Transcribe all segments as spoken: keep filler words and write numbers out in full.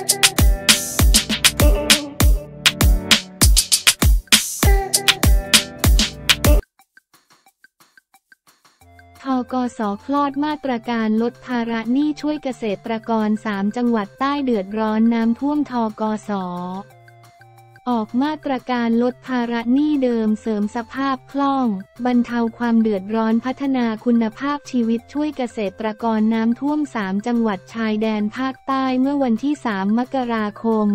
ธกส.คลอดมาตรการลดภาระหนี้ช่วยเกษตรกรสามจังหวัดใต้เดือดร้อนน้ำท่วมธกส.ออกมาตรการลดภาระหนี้เดิมเสริมสภาพคล่องบรรเทาความเดือดร้อนพัฒนาคุณภาพชีวิตช่วยเกษตรกรน้ำท่วมสามจังหวัดชายแดนภาคใต้เมื่อวันที่สามมกราคม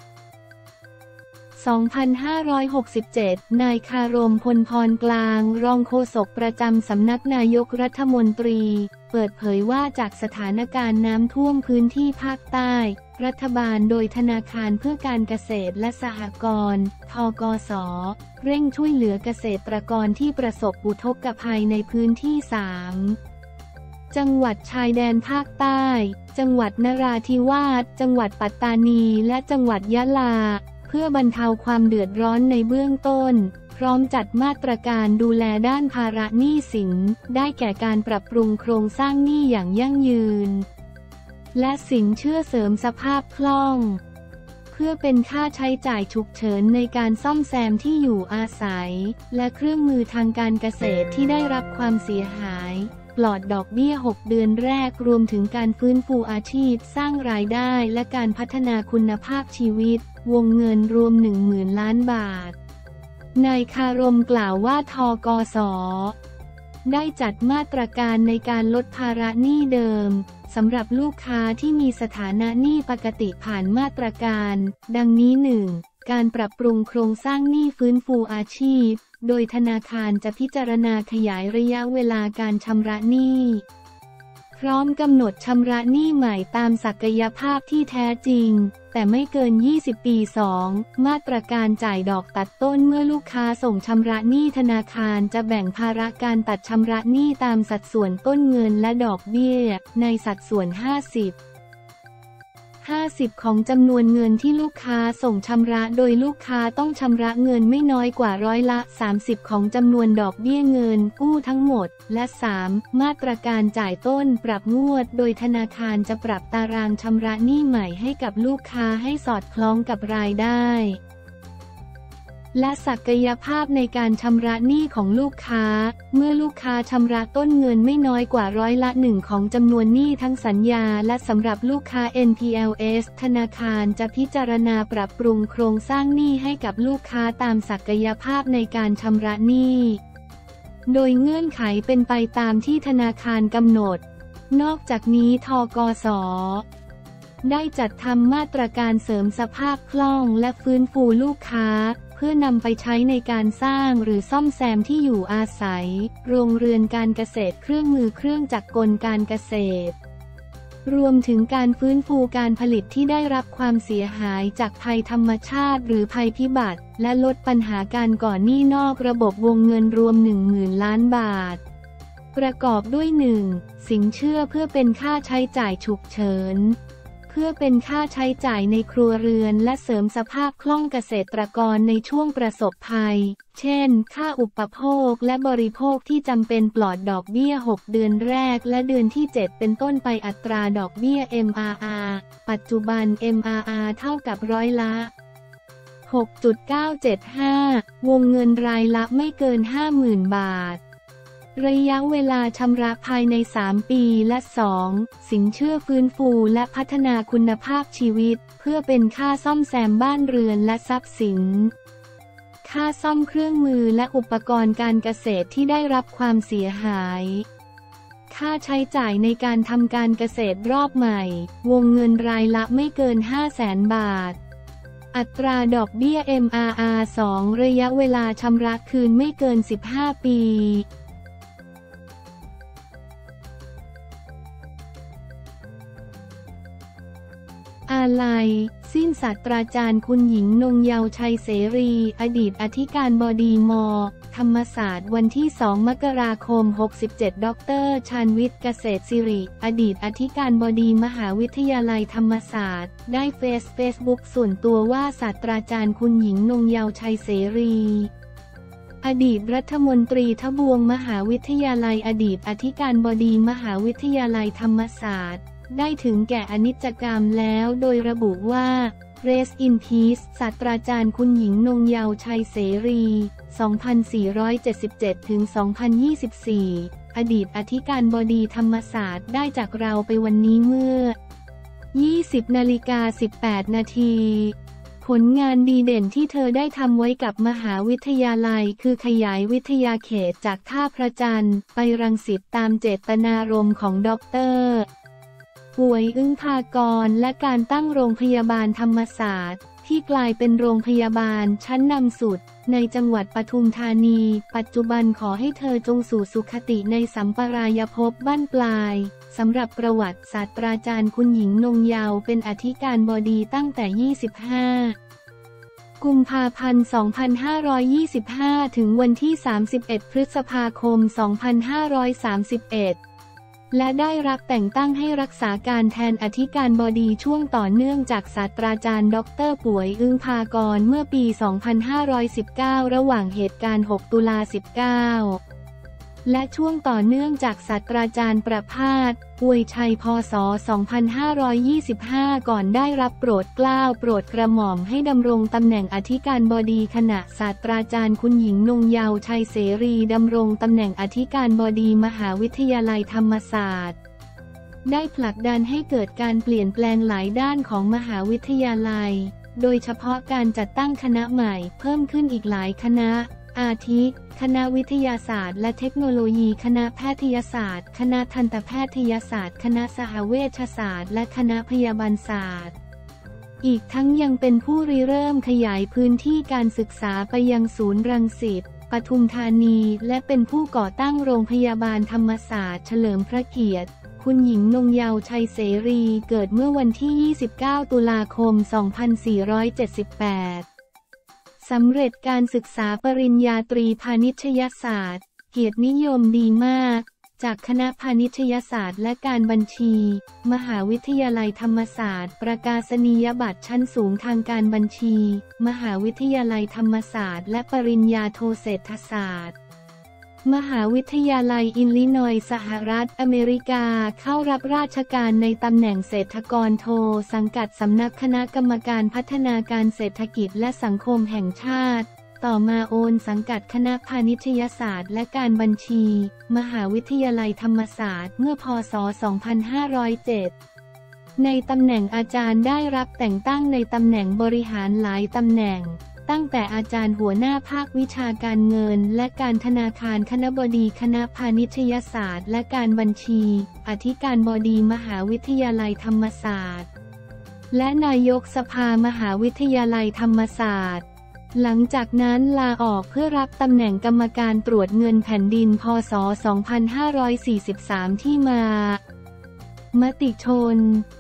สองพันห้าร้อยหกสิบเจ็ด นายคารม พลพรกลางรองโฆษกประจำสำนักนายกรัฐมนตรีเปิดเผยว่าจากสถานการณ์น้ำท่วมพื้นที่ภาคใต้รัฐบาลโดยธนาคารเพื่อการเกษตรและสหกรณ์ธกส.เร่งช่วยเหลือเกษตรกรที่ประสบอุทกภัยในพื้นที่สามจังหวัดชายแดนภาคใต้จังหวัดนราธิวาสจังหวัดปัตตานีและจังหวัดยะลาเพื่อบรรเทาความเดือดร้อนในเบื้องต้นพร้อมจัดมาตรการดูแลด้านภาระหนี้สินได้แก่การปรับปรุงโครงสร้างหนี้อย่างยั่งยืนและสินเชื่อเสริมสภาพคล่องเพื่อเป็นค่าใช้จ่ายฉุกเฉินในการซ่อมแซมที่อยู่อาศัยและเครื่องมือทางการเกษตรที่ได้รับความเสียหายปลอดดอกเบี้ยหกเดือนแรกรวมถึงการฟื้นฟูอาชีพสร้างรายได้และการพัฒนาคุณภาพชีวิตวงเงินรวม หนึ่งหมื่น ล้านบาทนายคารมกล่าวว่าธกส.ได้จัดมาตรการในการลดภาระหนี้เดิมสำหรับลูกค้าที่มีสถานะหนี้ปกติผ่านมาตรการดังนี้ หนึ่ง การปรับปรุงโครงสร้างหนี้ฟื้นฟูอาชีพโดยธนาคารจะพิจารณาขยายระยะเวลาการชำระหนี้พร้อมกำหนดชำระหนี้ใหม่ตามศักยภาพที่แท้จริงแต่ไม่เกินยี่สิบปี สอง มาตรการจ่ายดอกตัดต้นเมื่อลูกค้าส่งชำระหนี้ธนาคารจะแบ่งภาระการตัดชำระหนี้ตามสัดส่วนต้นเงินและดอกเบี้ยในสัดส่วน ห้าสิบ ห้าสิบ ของจำนวนเงินที่ลูกค้าส่งชำระโดยลูกค้าต้องชำระเงินไม่น้อยกว่าร้อยละ สามสิบ ของจำนวนดอกเบี้ยเงินกู้ทั้งหมดและ สาม มาตรการจ่ายต้นปรับงวดโดยธนาคารจะปรับตารางชำระหนี้ใหม่ให้กับลูกค้าให้สอดคล้องกับรายได้และศักยภาพในการชำระหนี้ของลูกค้าเมื่อลูกค้าชำระต้นเงินไม่น้อยกว่าร้อยละหนึ่งของจำนวนหนี้ทั้งสัญญาและสำหรับลูกค้า เอ็น พี แอล เอส ธนาคารจะพิจารณาปรับปรุงโครงสร้างหนี้ให้กับลูกค้าตามศักยภาพในการชำระหนี้โดยเงื่อนไขเป็นไปตามที่ธนาคารกำหนดนอกจากนี้ธกส.ได้จัดทำมาตรการเสริมสภาพคล่องและฟื้นฟูลูกค้าเพื่อนำไปใช้ในการสร้างหรือซ่อมแซมที่อยู่อาศัยโรงเรือนการเกษตรเครื่องมือเครื่องจักรกลการเกษตรรวมถึงการฟื้นฟูการผลิตที่ได้รับความเสียหายจากภัยธรรมชาติหรือภัยพิบัติและลดปัญหาการก่อหนี้นอกระบบวงเงินรวม หนึ่งหมื่น ล้านบาทประกอบด้วย หนึ่ง สินเชื่อเพื่อเป็นค่าใช้จ่ายฉุกเฉินเพื่อเป็นค่าใช้จ่ายในครัวเรือนและเสริมสภาพคล่องเกษตรกรในช่วงประสบภัยเช่นค่าอุปโภคและบริโภคที่จำเป็นปลอดดอกเบี้ยหกเดือนแรกและเดือนที่เจ็ดเป็นต้นไปอัตราดอกเบี้ย เอ็ม อาร์ อาร์ ปัจจุบัน เอ็ม อาร์ อาร์ เท่ากับร้อยละ หกจุดเก้าเจ็ดห้า วงเงินรายละไม่เกิน ห้าหมื่น บาทระยะเวลาชำระภายในสามปีและ สอง สินเชื่อฟื้นฟูและพัฒนาคุณภาพชีวิตเพื่อเป็นค่าซ่อมแซมบ้านเรือนและทรัพย์สินค่าซ่อมเครื่องมือและอุปกรณ์การเกษตรที่ได้รับความเสียหายค่าใช้จ่ายในการทำการเกษตรรอบใหม่วงเงินรายละไม่เกิน ห้าแสน บาทอัตราดอกเบี้ย เอ็ม อาร์ อาร์ สอง ระยะเวลาชำระคืนไม่เกินสิบห้าปีอาลัยสิ้นศาสตราจารย์คุณหญิงนงเยาว์ชัยเสรีอดีตอธิการบดีม.ธรรมศาสตร์วันที่สองมกราคมหกสิบเจ็ดดร.ชาญวิทย์เกษตรศิริอดีตอธิการบดีมหาวิทยาลัยธรรมศาสตร์ได้เฟซเฟซบุ๊กส่วนตัวว่าศาสตราจารย์คุณหญิงนงเยาว์ชัยเสรีอดีตรัฐมนตรีทบวงมหาวิทยาลัยอดีตอธิการบดีมหาวิทยาลัยธรรมศาสตร์ได้ถึงแก่อนิจกรรมแล้วโดยระบุว่า Rest in Peace ศาสตราจารย์คุณหญิงนงเยาว์ชัยเสรี สองพันสี่ร้อยเจ็ดสิบเจ็ดถึงสองพันยี่สิบสี่ อดีตอธิการบดีธรรมศาสตร์ได้จากเราไปวันนี้เมื่อ ยี่สิบนาฬิกาสิบแปดนาทีผลงานดีเด่นที่เธอได้ทำไว้กับมหาวิทยาลัยคือขยายวิทยาเขตจากท่าพระจันทร์ไปรังสิตตามเจตนารมณ์ของด็อกเตอร์ป่วยอึ้งภากรและการตั้งโรงพยาบาลธรรมศาสตร์ที่กลายเป็นโรงพยาบาลชั้นนำสุดในจังหวัดปทุมธานีปัจจุบันขอให้เธอจงสู่สุคติในสัมปรายภพบ้านปลายสำหรับประวัติศาสตราจารย์คุณหญิงนงเยาว์เป็นอธิการบดีตั้งแต่ ยี่สิบห้า กุมภาพันธ์ สองพันห้าร้อยยี่สิบห้า ถึงวันที่ สามสิบเอ็ด พฤษภาคม สองพันห้าร้อยสามสิบเอ็ด และได้รับแต่งตั้งให้รักษาการแทนอธิการบดีช่วงต่อเนื่องจากศาสตราจารย์ด็อกเตอร์ป่วยอึ้งภากรเมื่อปี สองพันห้าร้อยสิบเก้า ระหว่างเหตุการณ์ หก ตุลา สิบเก้า และช่วงต่อเนื่องจากศาสตราจารย์ประภาส อวยชัย พ.ศ. สองพันห้าร้อยยี่สิบห้า ก่อนได้รับโปรดเกล้าโปรดกระหม่อมให้ดำรงตำแหน่งอธิการบดีขณะศาสตราจารย์คุณหญิงนงเยาว์ชัยเสรีดำรงตำแหน่งอธิการบดีมหาวิทยาลัยธรรมศาสตร์ได้ผลักดันให้เกิดการเปลี่ยนแปลงหลายด้านของมหาวิทยาลัยโดยเฉพาะการจัดตั้งคณะใหม่เพิ่มขึ้นอีกหลายคณะอาทิ คณะวิทยาศาสตร์และเทคโนโลยีคณะแพทยศาสตร์คณะทันตแพทยศาสตร์คณะสหเวชศาสตร์และคณะพยาบาลศาสตร์อีกทั้งยังเป็นผู้ริเริ่มขยายพื้นที่การศึกษาไปยังศูนย์รังสิตปทุมธานีและเป็นผู้ก่อตั้งโรงพยาบาลธรรมศาสตร์เฉลิมพระเกียรติคุณหญิงนงเยาว์ชัยเสรีเกิดเมื่อวันที่ ยี่สิบเก้า ตุลาคม สองพันสี่ร้อยเจ็ดสิบแปด สำเร็จการศึกษาปริญญาตรีพาณิชยศาสตร์เกียรตินิยมดีมากจากคณะพาณิชยศาสตร์และการบัญชีมหาวิทยาลัยธรรมศาสตร์ประกาศนียบัตรชั้นสูงทางการบัญชีมหาวิทยาลัยธรรมศาสตร์และปริญญาโทเศรษฐศาสตร์มหาวิทยาลัยอิลลินอยส์สหรัฐอเมริกาเข้ารับราชการในตำแหน่งเศรษฐกรโทสังกัดสำนักคณะกรรมการพัฒนาการเศรษฐกิจและสังคมแห่งชาติต่อมาโอนสังกัดคณะพาณิชยศาสตร์และการบัญชีมหาวิทยาลัยธรรมศาสตร์เมื่อพ.ศ. สองพันห้าร้อยเจ็ดในตำแหน่งอาจารย์ได้รับแต่งตั้งในตำแหน่งบริหารหลายตำแหน่งตั้งแต่อาจารย์หัวหน้าภาควิชาการเงินและการธนาคารคณบดีคณะพาณิชยศาสตร์และการบัญชีอธิการบดีมหาวิทยาลัยธรรมศาสตร์และนายกสภามหาวิทยาลัยธรรมศาสตร์หลังจากนั้นลาออกเพื่อรับตำแหน่งกรรมการตรวจเงินแผ่นดินพ.ศ. สองพันห้าร้อยสี่สิบสามที่มามติชน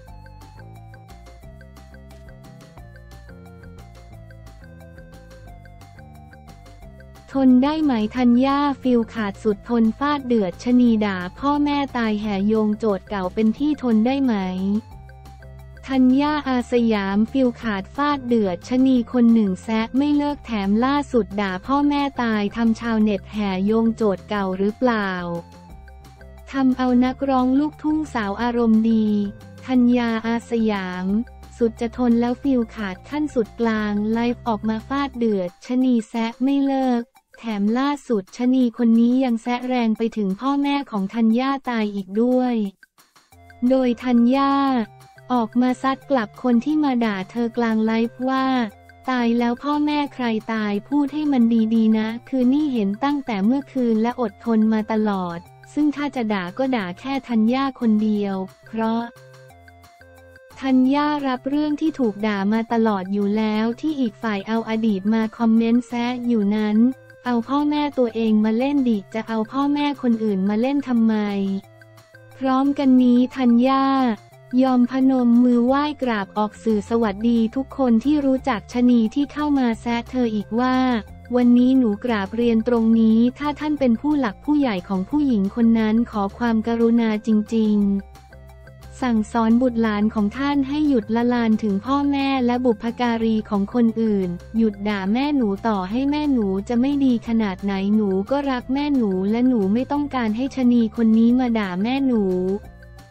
ทนได้ไหมธัญญาฟิลขาดสุดทนฟาดเดือดชนีด่าพ่อแม่ตายแห่โยงโจทย์เก่าเป็นที่ทนได้ไหมธัญญาอาสยามฟิลขาดฟาดเดือดชนีคนหนึ่งแซะไม่เลิกแถมล่าสุดด่าพ่อแม่ตายทำชาวเน็ตแห่โยงโจทย์เก่าหรือเปล่าทำเอานักร้องลูกทุ่งสาวอารมณ์ดีธัญญาอาสยามสุดจะทนแล้วฟิลขาดขั้นสุดกลางไลฟ์ออกมาฟาดเดือดชนีแซะไม่เลิกแถมล่าสุดชนีคนนี้ยังแซะแรงไปถึงพ่อแม่ของธัญญาตายอีกด้วยโดยธัญญาออกมาซัดกลับคนที่มาด่าเธอกลางไลฟ์ว่าตายแล้วพ่อแม่ใครตายพูดให้มันดีๆนะคือนี่เห็นตั้งแต่เมื่อคืนและอดทนมาตลอดซึ่งถ้าจะด่าก็ด่าแค่ธัญญาคนเดียวเพราะธัญญารับเรื่องที่ถูกด่ามาตลอดอยู่แล้วที่อีกฝ่ายเอาอดีตมาคอมเมนต์แซะอยู่นั้นเอาพ่อแม่ตัวเองมาเล่นดิจะเอาพ่อแม่คนอื่นมาเล่นทำไมพร้อมกันนี้ธัญญายอมพนมมือไหว้กราบออกสื่อสวัสดีทุกคนที่รู้จักชนีที่เข้ามาแซะเธออีกว่าวันนี้หนูกราบเรียนตรงนี้ถ้าท่านเป็นผู้หลักผู้ใหญ่ของผู้หญิงคนนั้นขอความกรุณาจริงๆสั่งสอนบุตรหลานของท่านให้หยุดละลานถึงพ่อแม่และบุพการีของคนอื่นหยุดด่าแม่หนูต่อให้แม่หนูจะไม่ดีขนาดไหนหนูก็รักแม่หนูและหนูไม่ต้องการให้ชนีคนนี้มาด่าแม่หนู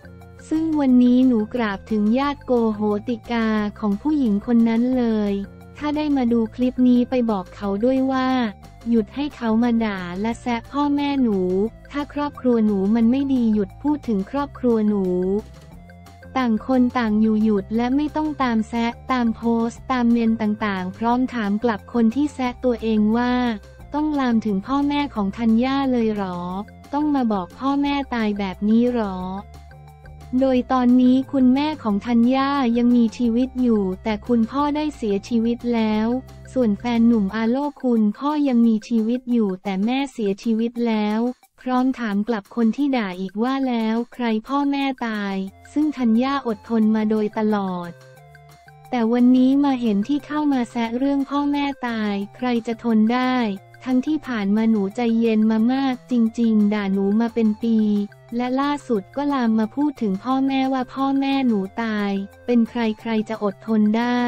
ซึ่งวันนี้หนูกราบถึงญาติโกโหติกาของผู้หญิงคนนั้นเลยถ้าได้มาดูคลิปนี้ไปบอกเขาด้วยว่าหยุดให้เขามาด่าและแซะพ่อแม่หนูถ้าครอบครัวหนูมันไม่ดีหยุดพูดถึงครอบครัวหนูต่างคนต่างอยู่หยุดและไม่ต้องตามแซะตามโพสต์ตามเมนต่างๆพร้อมถามกลับคนที่แซะตัวเองว่าต้องลามถึงพ่อแม่ของธัญญาเลยหรอต้องมาบอกพ่อแม่ตายแบบนี้หรอโดยตอนนี้คุณแม่ของธัญญายังมีชีวิตอยู่แต่คุณพ่อได้เสียชีวิตแล้วส่วนแฟนหนุ่มอาโลคุณพ่อยังมีชีวิตอยู่แต่แม่เสียชีวิตแล้วพร้อมถามกลับคนที่ด่าอีกว่าแล้วใครพ่อแม่ตายซึ่งธัญญาอดทนมาโดยตลอดแต่วันนี้มาเห็นที่เข้ามาแซะเรื่องพ่อแม่ตายใครจะทนได้ทั้งที่ผ่านมาหนูใจเย็นมามากจริงๆด่าหนูมาเป็นปีและล่าสุดก็ลามมาพูดถึงพ่อแม่ว่าพ่อแม่หนูตายเป็นใครใครจะอดทนได้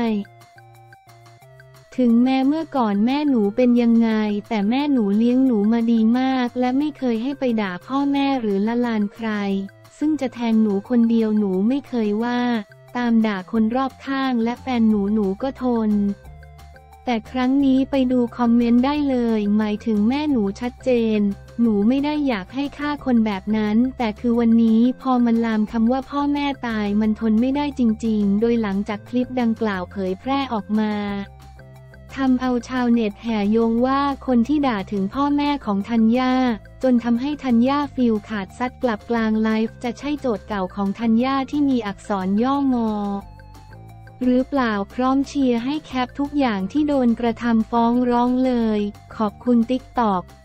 ถึงแม้เมื่อก่อนแม่หนูเป็นยังไงแต่แม่หนูเลี้ยงหนูมาดีมากและไม่เคยให้ไปด่าพ่อแม่หรือละลานใครซึ่งจะแทงหนูคนเดียวหนูไม่เคยว่าตามด่าคนรอบข้างและแฟนหนูหนูก็ทนแต่ครั้งนี้ไปดูคอมเมนต์ได้เลยหมายถึงแม่หนูชัดเจนหนูไม่ได้อยากให้ฆ่าคนแบบนั้นแต่คือวันนี้พอมันลามคำว่าพ่อแม่ตายมันทนไม่ได้จริงๆโดยหลังจากคลิปดังกล่าวเผยแพร่ออกมาทำเอาชาวเน็ตแห่โยงว่าคนที่ด่าถึงพ่อแม่ของธัญญาจนทำให้ธัญญาฟีลขาดซัดกลับกลางไลฟ์จะใช่โจทย์เก่าของธัญญาที่มีอักษรย่องอหรือเปล่าพร้อมเชียร์ให้แคปทุกอย่างที่โดนกระทำฟ้องร้องเลยขอบคุณติ๊กต็อก